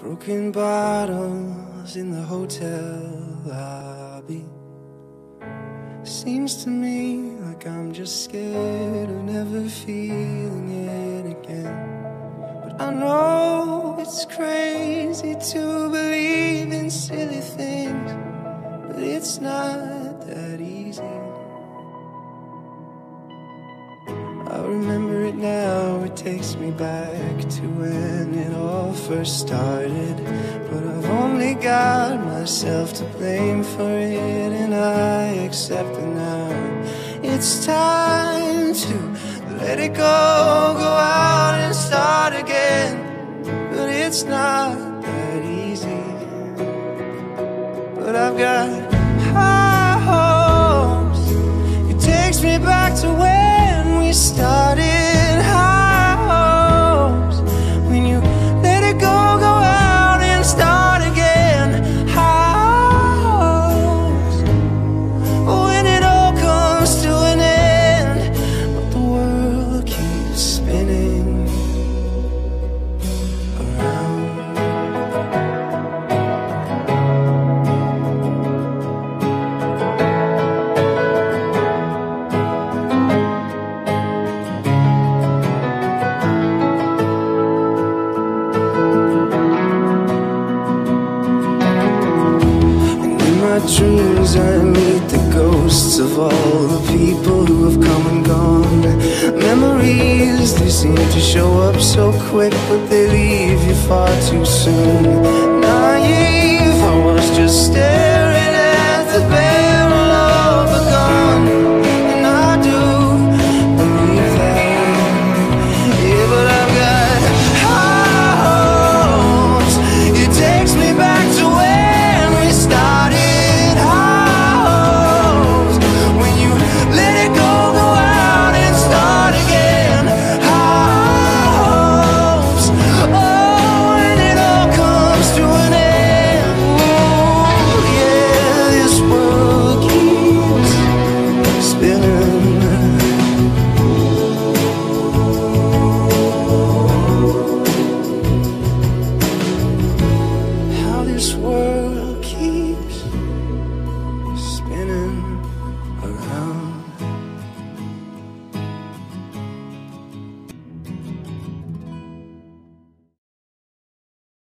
Broken bottles in the hotel lobby. Seems to me like I'm just scared of never feeling it again. But I know it's crazy to believe in silly things, but it's not that easy. I remember it now, it takes me back to when it all first started. But I've only got myself to blame for it, and I accept it now. It's time to let it go out and start again. But it's not that easy. But I've got high hopes. It takes me back to when we started. High hopes. When you let it go out and start again. High hopes. When it all comes to an end, but the world keeps spinning around. My dreams, I meet the ghosts of all the people who have come and gone. Memories, they seem to show up so quick, but they leave you far too soon. Naive, I was just staring